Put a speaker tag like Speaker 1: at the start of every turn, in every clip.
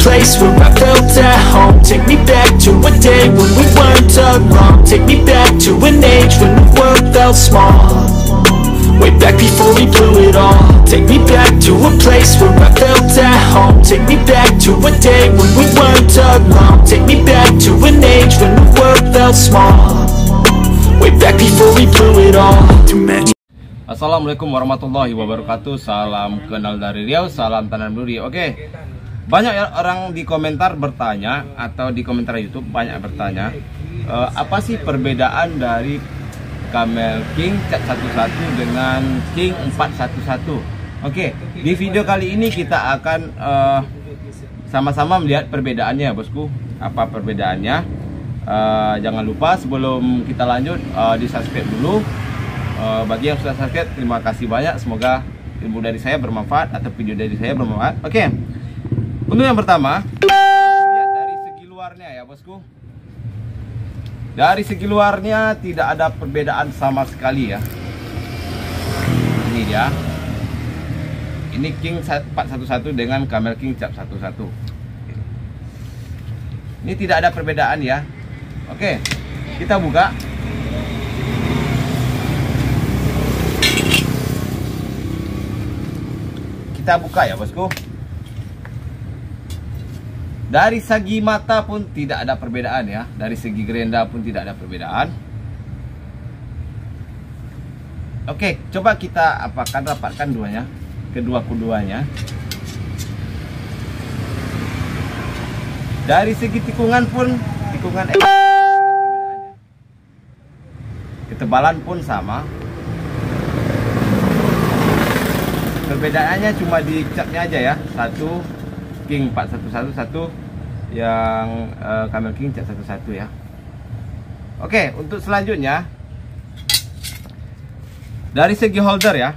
Speaker 1: place where I felt at home. Take me back to a day when we weren't alone. Take me back to an age when the world felt small. Way back before we blew it all. Take me back to a place where I felt at home. Take me back to a day when we weren't alone. Take me back to an age when the world felt small. Way back before we blew it all. Too many.
Speaker 2: Assalamualaikum warahmatullahi wabarakatuh. Salam kenal dari Riau, salam tanam duri. Oke. Banyak orang di komentar bertanya, atau di komentar YouTube banyak bertanya, apa sih perbedaan dari Camel King Cat 11 dengan King 411? Oke, di video kali ini kita akan sama-sama melihat perbedaannya, bosku. Apa perbedaannya? Jangan lupa sebelum kita lanjut di subscribe dulu. Bagi yang sudah subscribe, terima kasih banyak. Semoga ilmu dari saya bermanfaat atau video dari saya bermanfaat. Oke, untuk yang pertama, lihat dari segi luarnya ya, bosku. Dari segi luarnya tidak ada perbedaan sama sekali ya. Ini dia. Ini King 411 dengan Camel King Cat 11. Ini tidak ada perbedaan ya. Oke, kita buka. Kita buka ya, bosku. Dari segi mata pun tidak ada perbedaan ya. Dari segi gerenda pun tidak ada perbedaan. Oke, coba kita rapatkan duanya, keduanya. Dari segi tikungan pun, tikungan ketebalan pun sama. Perbedaannya cuma di catnya aja ya. Satu King 411, satu yang Camel King Cat 11 ya. Oke, untuk selanjutnya dari segi holder ya.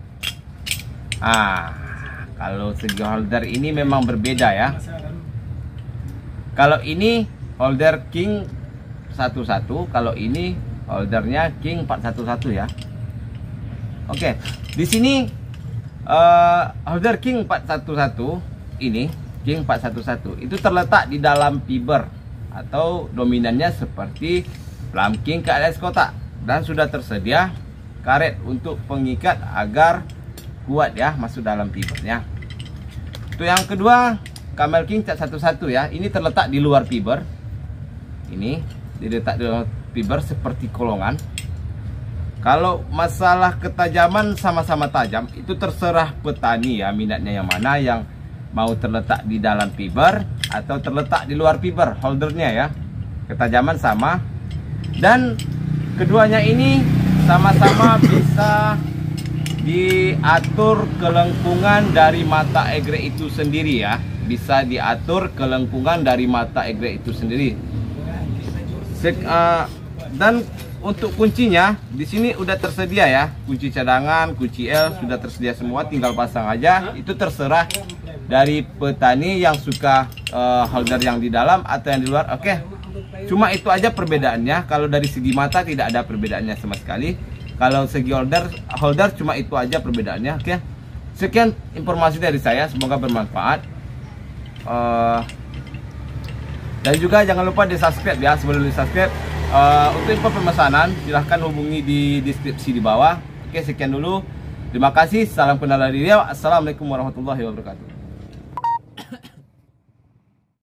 Speaker 2: Kalau segi holder ini memang berbeda ya. Kalau ini holder King 11, kalau ini holdernya King 411 ya. Oke, di sini holder King 411 ini, King 411 itu terletak di dalam fiber atau dominannya seperti Plum King KLS kotak, dan sudah tersedia karet untuk pengikat agar kuat ya masuk dalam fibernya. Itu yang kedua, Camel King Cat 11 ya. Ini terletak di luar fiber. Ini diletak di luar fiber seperti kolongan. Kalau masalah ketajaman sama-sama tajam, itu terserah petani ya, minatnya yang mana, yang mau terletak di dalam fiber atau terletak di luar fiber holdernya ya. Ketajaman sama, dan keduanya ini sama-sama bisa diatur kelengkungan dari mata egrek itu sendiri ya. Bisa diatur kelengkungan dari mata egrek itu sendiri. Dan untuk kuncinya di sini udah tersedia ya. Kunci cadangan, kunci L sudah tersedia semua, tinggal pasang aja. Itu terserah dari petani yang suka holder yang di dalam atau yang di luar. Oke, cuma itu aja perbedaannya. Kalau dari segi mata tidak ada perbedaannya sama sekali. Kalau segi holder cuma itu aja perbedaannya. Oke, sekian informasi dari saya, semoga bermanfaat. Dan juga jangan lupa di subscribe ya. Sebelum di subscribe, untuk info pemesanan silahkan hubungi di deskripsi di bawah. Oke, sekian dulu. Terima kasih. Salam kenal dari Riau. Assalamualaikum warahmatullahi wabarakatuh.